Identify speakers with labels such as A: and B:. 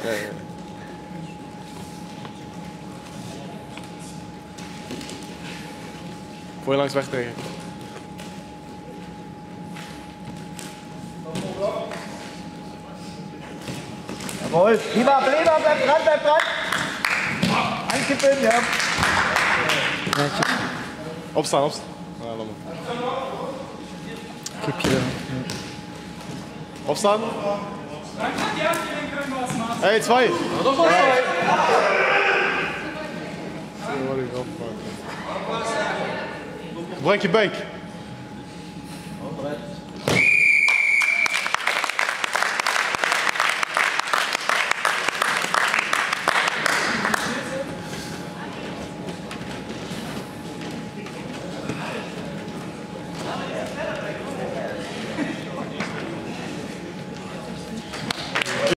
A: Voor je langs weg tegen.
B: Jawohl. Prima, bleib dran. Ankippen, ja.
A: Opstaan. Ja, laat maar.
C: Kipje.
A: Opstaan. Hey, 2.
B: Nog wel 2.
A: Gebruik je beek.